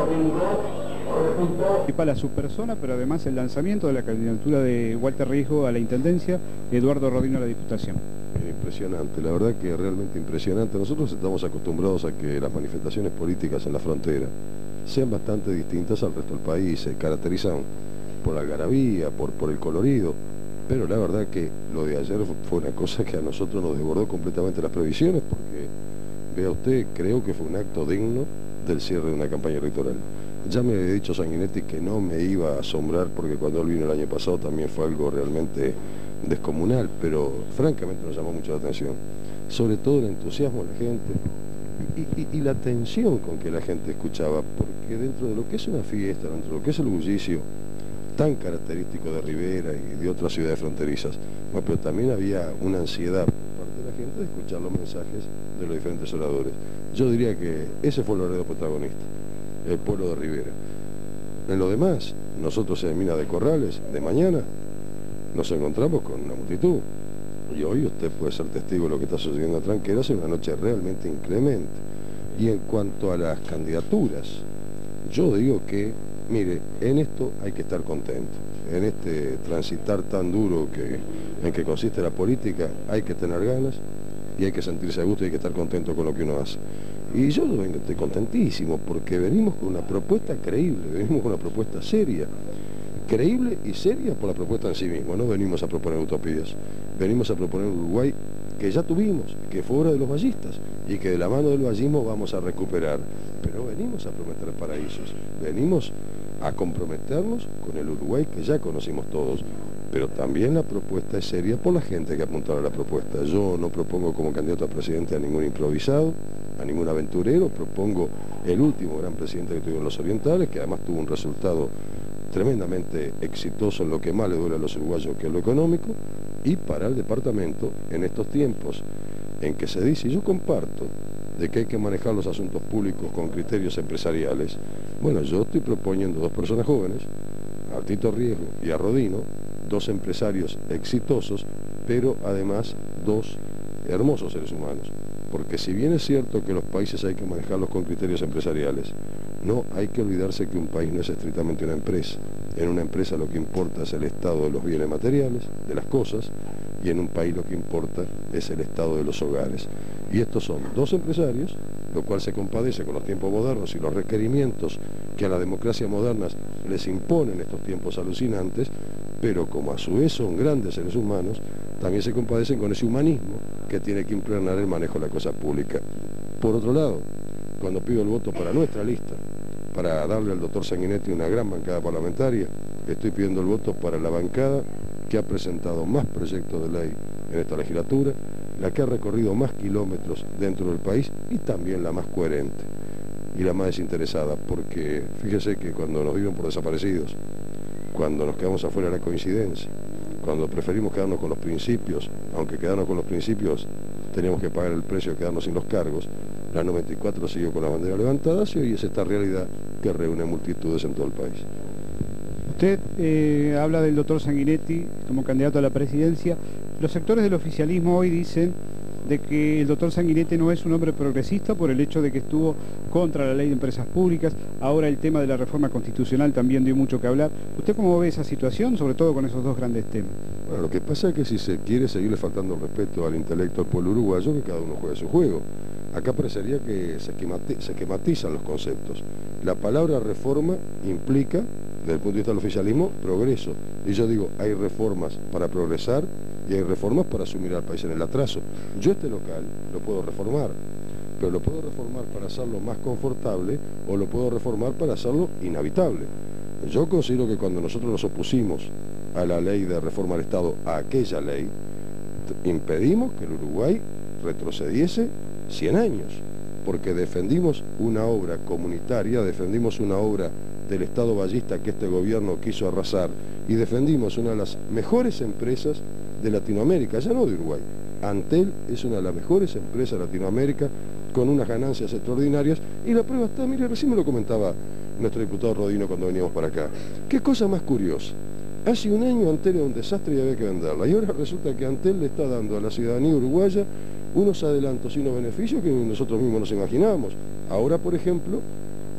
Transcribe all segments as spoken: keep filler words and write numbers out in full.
Para su persona, pero además el lanzamiento de la candidatura de Walter Riesgo a la Intendencia, Eduardo Rodino a la Diputación. Impresionante, la verdad que realmente impresionante. Nosotros estamos acostumbrados a que las manifestaciones políticas en la frontera sean bastante distintas al resto del país, se caracterizan por la algarabía, por, por el colorido, pero la verdad que lo de ayer fue una cosa que a nosotros nos desbordó completamente las previsiones, porque, vea usted, creo que fue un acto digno del cierre de una campaña electoral. Ya me había dicho Sanguinetti que no me iba a asombrar, porque cuando él vino el año pasado también fue algo realmente descomunal, pero francamente nos llamó mucho la atención, sobre todo el entusiasmo de la gente y, y, y la atención con que la gente escuchaba, porque dentro de lo que es una fiesta, dentro de lo que es el bullicio tan característico de Rivera y de otras ciudades fronterizas, bueno, pero también había una ansiedad por parte de la gente de escuchar los mensajes de los diferentes oradores. Yo diría que ese fue el verdadero protagonista, el pueblo de Rivera. En lo demás, nosotros en Mina de Corrales, de mañana, nos encontramos con una multitud. Y hoy usted puede ser testigo de lo que está sucediendo en Tranqueras, en una noche realmente inclemente. Y en cuanto a las candidaturas, yo digo que, mire, en esto hay que estar contento. En este transitar tan duro que, en que consiste la política, hay que tener ganas y hay que sentirse a gusto y hay que estar contento con lo que uno hace. Y yo estoy contentísimo porque venimos con una propuesta creíble, venimos con una propuesta seria. Creíble y seria por la propuesta en sí misma. No venimos a proponer utopías, venimos a proponer un Uruguay que ya tuvimos, que fue obra de los vallistas y que de la mano del vallismo vamos a recuperar. Pero venimos a prometer paraísos, venimos a comprometernos con el Uruguay que ya conocimos todos. Pero también la propuesta es seria por la gente que apuntaba a la propuesta. Yo no propongo como candidato a presidente a ningún improvisado, a ningún aventurero, propongo el último gran presidente que tuvieron los orientales, que además tuvo un resultado tremendamente exitoso en lo que más le duele a los uruguayos, que es lo económico, y para el departamento, en estos tiempos en que se dice, y yo comparto, de que hay que manejar los asuntos públicos con criterios empresariales, bueno, yo estoy proponiendo dos personas jóvenes, a Tito Riesgo y a Rodino, dos empresarios exitosos, pero además dos hermosos seres humanos. Porque si bien es cierto que los países hay que manejarlos con criterios empresariales, no hay que olvidarse que un país no es estrictamente una empresa. En una empresa lo que importa es el estado de los bienes materiales, de las cosas, y en un país lo que importa es el estado de los hogares. Y estos son dos empresarios, lo cual se compadece con los tiempos modernos y los requerimientos que a la democracia moderna les imponen estos tiempos alucinantes, pero como a su vez son grandes seres humanos, también se compadecen con ese humanismo que tiene que impregnar el manejo de la cosa pública. Por otro lado, cuando pido el voto para nuestra lista, para darle al doctor Sanguinetti una gran bancada parlamentaria, estoy pidiendo el voto para la bancada que ha presentado más proyectos de ley en esta legislatura, la que ha recorrido más kilómetros dentro del país y también la más coherente y la más desinteresada, porque fíjese que cuando nos viven por desaparecidos, cuando nos quedamos afuera de la coincidencia, cuando preferimos quedarnos con los principios, aunque quedarnos con los principios teníamos que pagar el precio de quedarnos sin los cargos, la noventa y cuatro siguió con la bandera levantada y hoy es esta realidad que reúne multitudes en todo el país. Usted eh, habla del doctor Sanguinetti como candidato a la presidencia. Los sectores del oficialismo hoy dicen de que el doctor Sanguinetti no es un hombre progresista por el hecho de que estuvo contra la ley de empresas públicas. Ahora el tema de la reforma constitucional también dio mucho que hablar. ¿Usted cómo ve esa situación, sobre todo con esos dos grandes temas? Bueno, lo que pasa es que si se quiere seguirle faltando el respeto al intelecto del pueblo uruguayo, que cada uno juegue su juego. Acá parecería que se, esquemati se esquematizan los conceptos. La palabra reforma implica, desde el punto de vista del oficialismo, progreso. Y yo digo, hay reformas para progresar y hay reformas para asumir al país en el atraso. Yo este local lo puedo reformar, pero lo puedo reformar para hacerlo más confortable o lo puedo reformar para hacerlo inhabitable. Yo considero que cuando nosotros nos opusimos a la ley de reforma del Estado, a aquella ley, impedimos que el Uruguay retrocediese cien años, porque defendimos una obra comunitaria, defendimos una obra del Estado vallista que este gobierno quiso arrasar y defendimos una de las mejores empresas de Latinoamérica, ya no de Uruguay. Antel es una de las mejores empresas de Latinoamérica con unas ganancias extraordinarias y la prueba está, mire, recién me lo comentaba nuestro diputado Rodino cuando veníamos para acá. Qué cosa más curiosa. Hace un año Antel era un desastre y había que venderla y ahora resulta que Antel le está dando a la ciudadanía uruguaya unos adelantos y unos beneficios que nosotros mismos nos imaginábamos. Ahora, por ejemplo,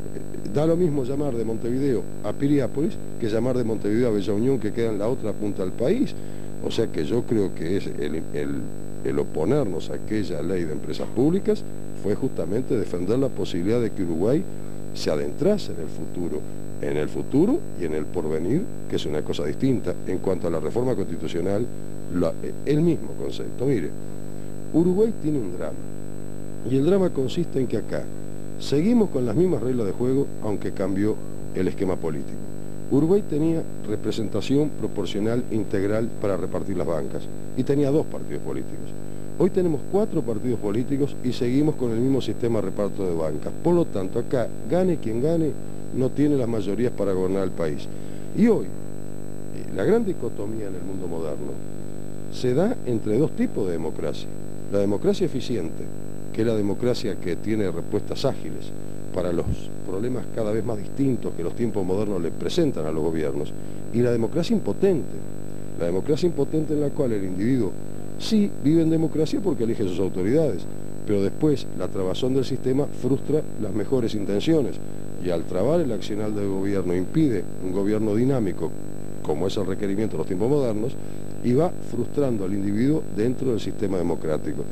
Da lo mismo llamar de Montevideo a Piriápolis que llamar de Montevideo a Bella Unión, que queda en la otra punta del país. O sea que yo creo que es el, el, el oponernos a aquella ley de empresas públicas fue justamente defender la posibilidad de que Uruguay se adentrase en el futuro, en el futuro y en el porvenir, que es una cosa distinta. En cuanto a la reforma constitucional, la, el mismo concepto. Mire, Uruguay tiene un drama, y el drama consiste en que acá seguimos con las mismas reglas de juego, aunque cambió el esquema político. Uruguay tenía representación proporcional integral para repartir las bancas, y tenía dos partidos políticos. Hoy tenemos cuatro partidos políticos y seguimos con el mismo sistema de reparto de bancas. Por lo tanto, acá, gane quien gane, no tiene las mayorías para gobernar el país. Y hoy, la gran dicotomía en el mundo moderno se da entre dos tipos de democracia. La democracia eficiente, que es la democracia que tiene respuestas ágiles para los problemas cada vez más distintos que los tiempos modernos le presentan a los gobiernos, y la democracia impotente, la democracia impotente en la cual el individuo sí vive en democracia porque elige sus autoridades, pero después la trabazón del sistema frustra las mejores intenciones, y al trabar el accionar del gobierno impide un gobierno dinámico, como es el requerimiento de los tiempos modernos, y va frustrando al individuo dentro del sistema democrático.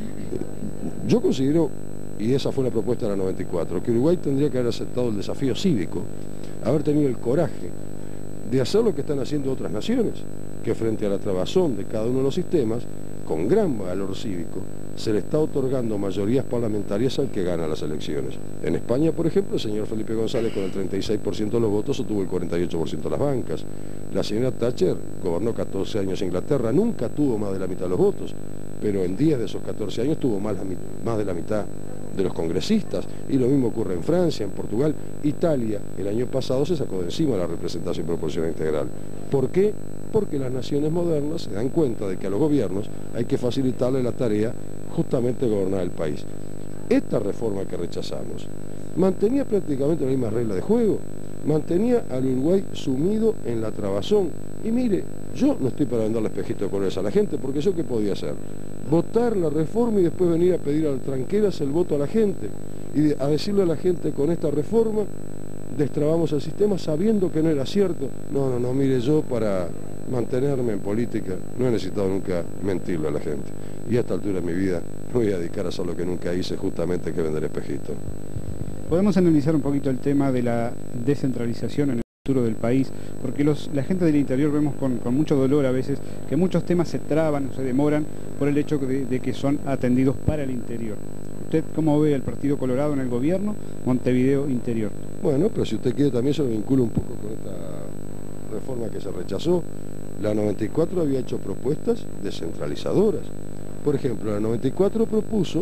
Yo considero, y esa fue la propuesta de la noventa y cuatro, que Uruguay tendría que haber aceptado el desafío cívico, haber tenido el coraje de hacer lo que están haciendo otras naciones, que frente a la trabazón de cada uno de los sistemas, con gran valor cívico, se le está otorgando mayorías parlamentarias al que gana las elecciones. En España, por ejemplo, el señor Felipe González con el treinta y seis por ciento de los votos obtuvo el cuarenta y ocho por ciento de las bancas. La señora Thatcher gobernó catorce años en Inglaterra, nunca tuvo más de la mitad de los votos, pero en diez de esos catorce años tuvo más, la, más de la mitad de los congresistas, y lo mismo ocurre en Francia, en Portugal. Italia el año pasado se sacó de encima la representación proporcional integral. ¿Por qué? Porque las naciones modernas se dan cuenta de que a los gobiernos hay que facilitarle la tarea justamente de gobernar el país. Esta reforma que rechazamos mantenía prácticamente la misma regla de juego, mantenía al Uruguay sumido en la trabazón. Y mire, yo no estoy para venderle espejitos de colores a la gente, porque yo qué podía hacer, votar la reforma y después venir a pedir a tranqueras el voto a la gente, y a decirle a la gente: con esta reforma destrabamos el sistema, sabiendo que no era cierto. No, no, no, mire, yo para mantenerme en política no he necesitado nunca mentirle a la gente, y a esta altura de mi vida me voy a dedicar a hacer lo que nunca hice, justamente que vender espejitos. Podemos analizar un poquito el tema de la descentralización en el futuro del país, porque los, la gente del interior vemos con, con mucho dolor a veces que muchos temas se traban o se demoran por el hecho de, de que son atendidos para el interior. ¿Usted cómo ve el Partido Colorado en el gobierno, Montevideo Interior? Bueno, pero si usted quiere también se lo vinculo un poco con esta reforma que se rechazó. La noventa y cuatro había hecho propuestas descentralizadoras. Por ejemplo, la noventa y cuatro propuso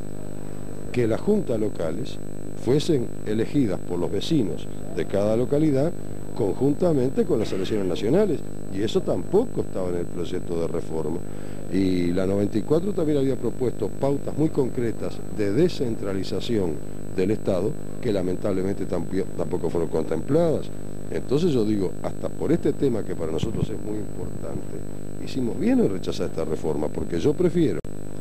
que las juntas locales fuesen elegidas por los vecinos de cada localidad conjuntamente con las elecciones nacionales, y eso tampoco estaba en el proyecto de reforma. Y la noventa y cuatro también había propuesto pautas muy concretas de descentralización del Estado que lamentablemente tampoco fueron contempladas. Entonces yo digo, hasta por este tema que para nosotros es muy importante, hicimos bien en rechazar esta reforma, porque yo prefiero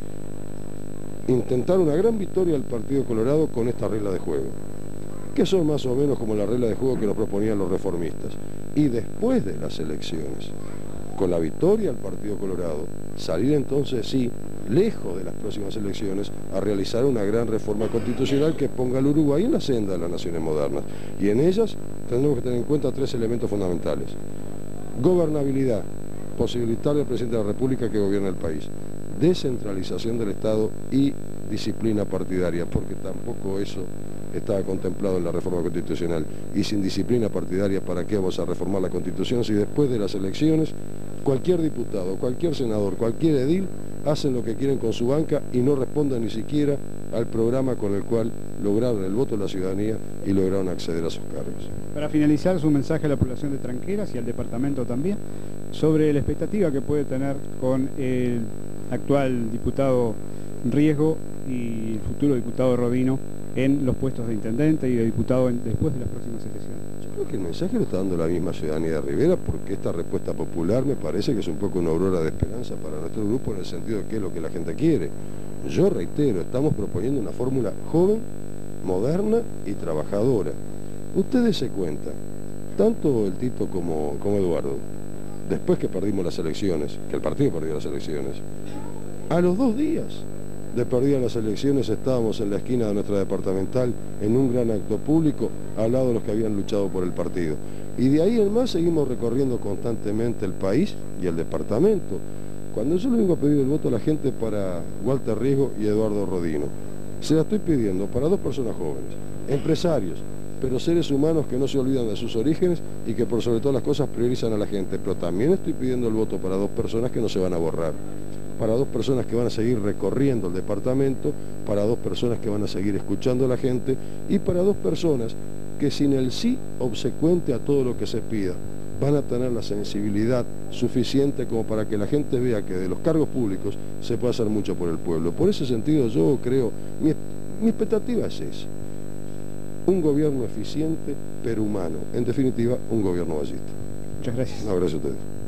intentar una gran victoria del Partido Colorado con esta regla de juego, que son más o menos como la regla de juego que nos proponían los reformistas, y después de las elecciones, con la victoria del Partido Colorado, salir entonces sí, lejos de las próximas elecciones, a realizar una gran reforma constitucional que ponga al Uruguay en la senda de las naciones modernas. Y en ellas tendremos que tener en cuenta tres elementos fundamentales: gobernabilidad, posibilitarle al presidente de la República que gobierne el país; descentralización del Estado; y disciplina partidaria, porque tampoco eso estaba contemplado en la reforma constitucional. Y sin disciplina partidaria, ¿para qué vamos a reformar la Constitución si después de las elecciones cualquier diputado, cualquier senador, cualquier edil hacen lo que quieren con su banca y no responden ni siquiera al programa con el cual lograron el voto de la ciudadanía y lograron acceder a sus cargos? Para finalizar, su mensaje a la población de Tranqueras y al departamento también sobre la expectativa que puede tener con el actual diputado Riesgo y el futuro diputado Rodino en los puestos de intendente y de diputado en, después de las próximas elecciones. Yo creo que el mensaje lo está dando la misma ciudadanía de Rivera, porque esta respuesta popular me parece que es un poco una aurora de esperanza para nuestro grupo, en el sentido de qué es lo que la gente quiere. Yo reitero, estamos proponiendo una fórmula joven, moderna y trabajadora. Ustedes se cuentan, tanto el Tito como, como Eduardo, después que perdimos las elecciones, que el partido perdió las elecciones, a los dos días de perdidas las elecciones estábamos en la esquina de nuestra departamental en un gran acto público al lado de los que habían luchado por el partido. Y de ahí en más seguimos recorriendo constantemente el país y el departamento. Cuando yo le vengo a pedir el voto a la gente para Walter Riesgo y Eduardo Rodino, se la estoy pidiendo para dos personas jóvenes, empresarios, pero seres humanos que no se olvidan de sus orígenes y que por sobre todas las cosas priorizan a la gente. Pero también estoy pidiendo el voto para dos personas que no se van a borrar, para dos personas que van a seguir recorriendo el departamento, para dos personas que van a seguir escuchando a la gente y para dos personas que sin el sí obsecuente a todo lo que se pida, van a tener la sensibilidad suficiente como para que la gente vea que de los cargos públicos se puede hacer mucho por el pueblo. Por ese sentido yo creo, mi, mi expectativa es esa, un gobierno eficiente pero humano, en definitiva un gobierno ballista. Muchas gracias. No, gracias a ustedes.